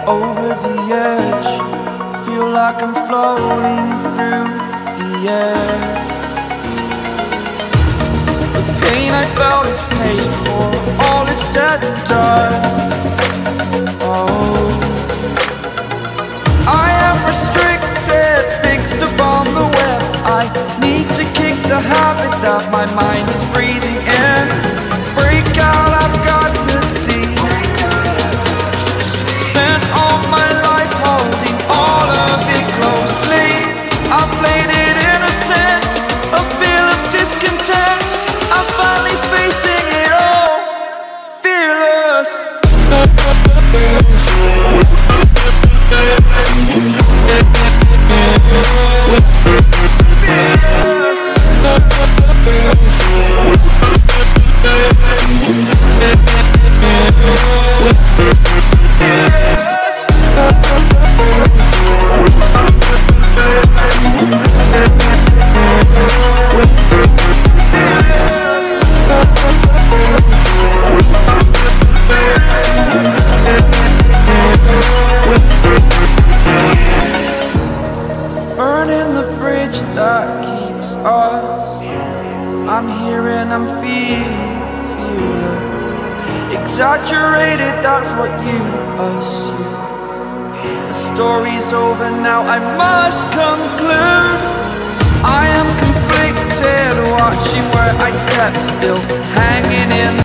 over the edge. Feel like I'm floating through the air. The pain I felt is paid for, all is said and done. Oh, I am restricted, fixed upon the web. I need to kick the habit that my mind is breathing in. Break out, I've got to see. Spent all my life holding all of it closely. I played it innocent, a feel of discontent. I'm finally facing it all, fearless. Burning the bridge that keeps us. I'm here and I'm feeling fearless. Exaggerated, that's what you assume. The story's over now, I must conclude. I am conflicted, watching where I step, still hanging in